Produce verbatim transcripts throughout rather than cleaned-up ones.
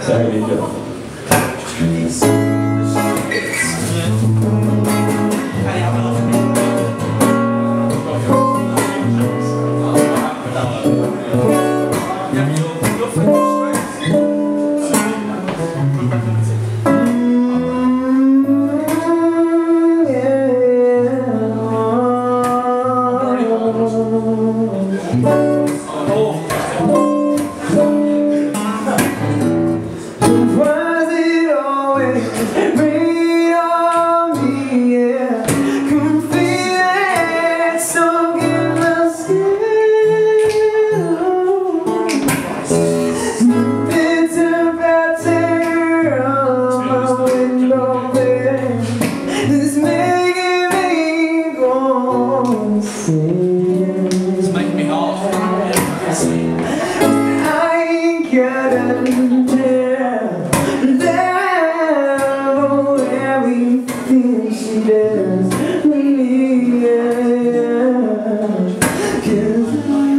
Salut les gars. It's making me hot. I ain't gonna tell everything she does with me, cause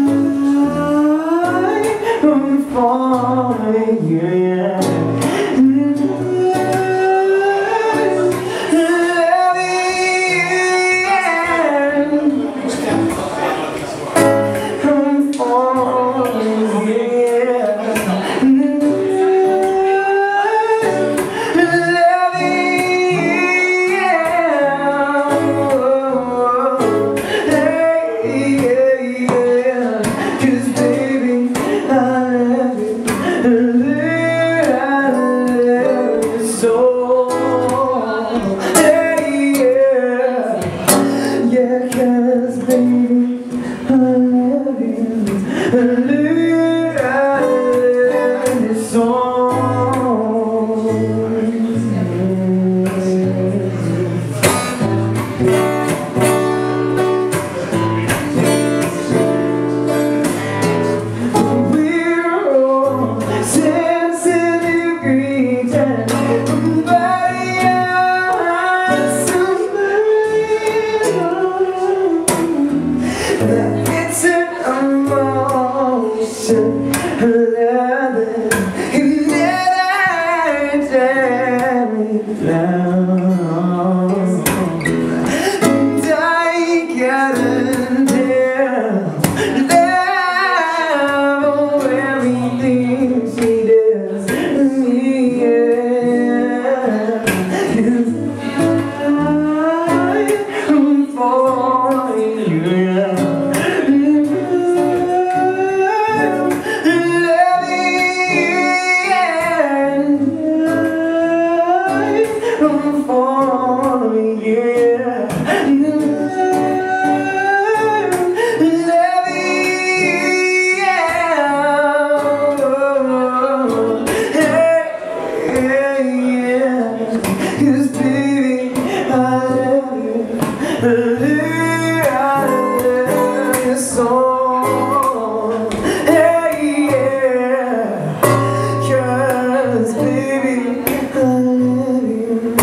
I'm falling, yeah. It's an emotion, love and then I tear it down. And I gotta tell love everything she does to me, yeah. 'Cause I'm falling, yeah. I'm falling, yeah. Love you, yeah. Hey, hey, yeah. 'Cause baby, I love you. I love you, I love you so. Hey, yeah. 'Cause baby, I love you.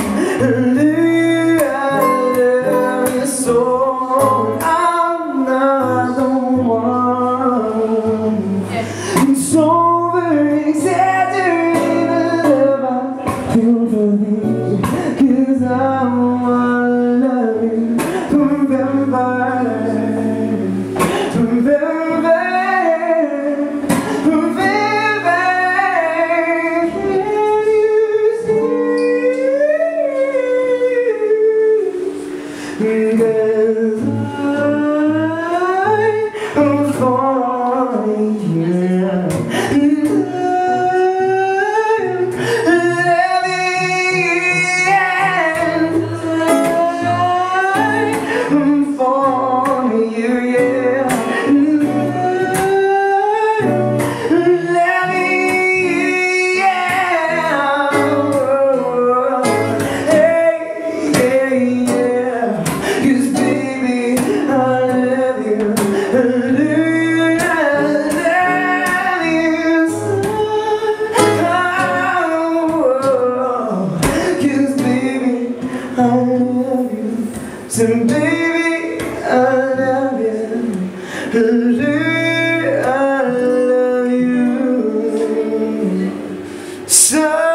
So I'm not the one. It's over exaggerated love I feel for you, 'cause I wanna love you forever, forever, forever. Can you see? Because I'm falling, yeah. I'm falling, yeah. So baby, I love you, I love you. So